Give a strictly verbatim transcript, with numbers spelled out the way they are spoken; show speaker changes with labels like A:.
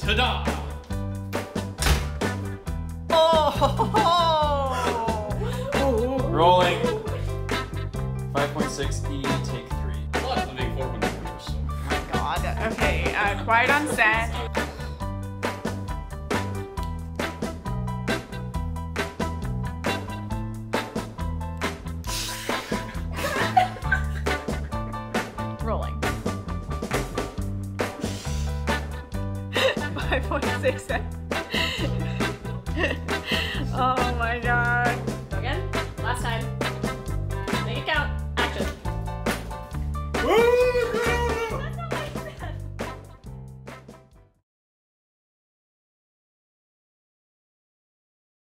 A: Ta-da!
B: Oh!
C: Rolling. five point six E, take three.
A: A lot of the big four numbers. So.
B: Oh my god. Okay, uh, quiet on set. Rolling. five point six seven.